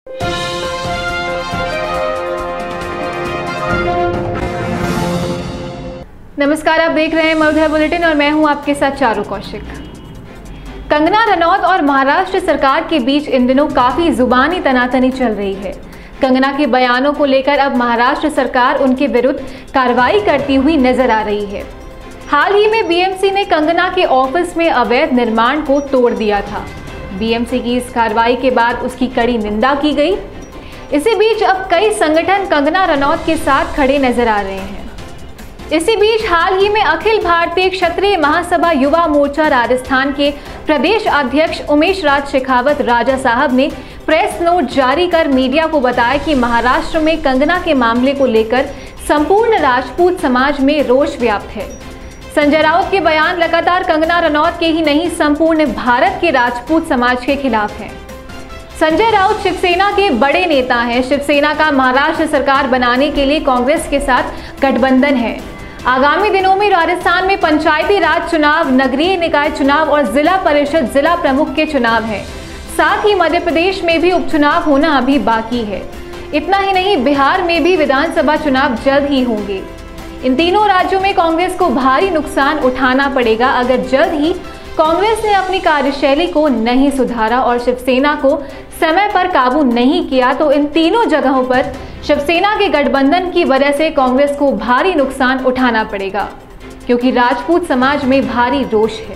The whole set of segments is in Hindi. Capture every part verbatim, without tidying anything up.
नमस्कार, आप देख रहे हैं मरुधर बुलेटिन और मैं हूं आपके साथ चारू कौशिक। कंगना रनौत और महाराष्ट्र सरकार के बीच इन दिनों काफी जुबानी तनातनी चल रही है। कंगना के बयानों को लेकर अब महाराष्ट्र सरकार उनके विरुद्ध कार्रवाई करती हुई नजर आ रही है। हाल ही में बीएमसी ने कंगना के ऑफिस में अवैध निर्माण को तोड़ दिया था। बीएमसी की इस कार्रवाई के बाद उसकी कड़ी निंदा की गई। इसी बीच अब कई संगठन कंगना रनौत के साथ खड़े नजर आ रहे हैं। इसी बीच हाल ही में अखिल भारतीय क्षत्रिय महासभा युवा मोर्चा राजस्थान के प्रदेश अध्यक्ष उमेश राज शेखावत राजा साहब ने प्रेस नोट जारी कर मीडिया को बताया कि महाराष्ट्र में कंगना के मामले को लेकर संपूर्ण राजपूत समाज में रोष व्याप्त है। संजय राउत के बयान लगातार कंगना रनौत के ही नहीं, संपूर्ण भारत के राजपूत समाज के खिलाफ हैं। संजय राउत शिवसेना के बड़े नेता हैं। शिवसेना का महाराष्ट्र सरकार बनाने के लिए कांग्रेस के साथ गठबंधन है। आगामी दिनों में राजस्थान में पंचायती राज चुनाव, नगरीय निकाय चुनाव और जिला परिषद जिला प्रमुख के चुनाव हैं। साथ ही मध्य प्रदेश में भी उपचुनाव होना अभी बाकी है। इतना ही नहीं, बिहार में भी विधानसभा चुनाव जल्द ही होंगे। इन तीनों राज्यों में कांग्रेस को भारी नुकसान उठाना पड़ेगा अगर जल्द ही कांग्रेस ने अपनी कार्यशैली को नहीं सुधारा और शिवसेना को समय पर काबू नहीं किया तो इन तीनों जगहों पर शिवसेना के गठबंधन की वजह से कांग्रेस को भारी नुकसान उठाना पड़ेगा, क्योंकि राजपूत समाज में भारी रोष है।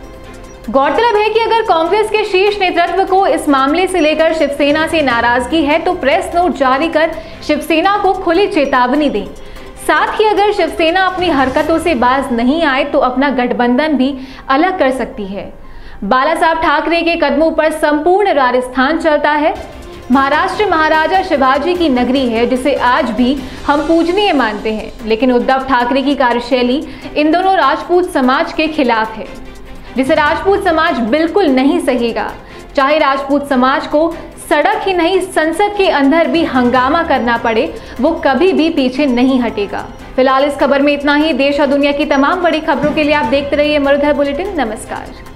गौरतलब है कि अगर कांग्रेस के शीर्ष नेतृत्व को इस मामले से लेकर शिवसेना से नाराजगी है तो प्रेस नोट जारी कर शिवसेना को खुली चेतावनी दें। साथ ही अगर शिवसेना अपनी हरकतों से बाज नहीं आए तो अपना गठबंधन भी अलग कर सकती है। बाला साहब ठाकरे के कदमों पर संपूर्ण राजस्थान चलता है। महाराष्ट्र महाराजा शिवाजी की नगरी है जिसे आज भी हम पूजनीय मानते हैं, लेकिन उद्धव ठाकरे की कार्यशैली इन दोनों राजपूत समाज के खिलाफ है, जिसे राजपूत समाज बिल्कुल नहीं सहेगा। चाहे राजपूत समाज को सड़क ही नहीं, संसद के अंदर भी हंगामा करना पड़े, वो कभी भी पीछे नहीं हटेगा। फिलहाल इस खबर में इतना ही। देश और दुनिया की तमाम बड़ी खबरों के लिए आप देखते रहिए मरुधर बुलेटिन। नमस्कार।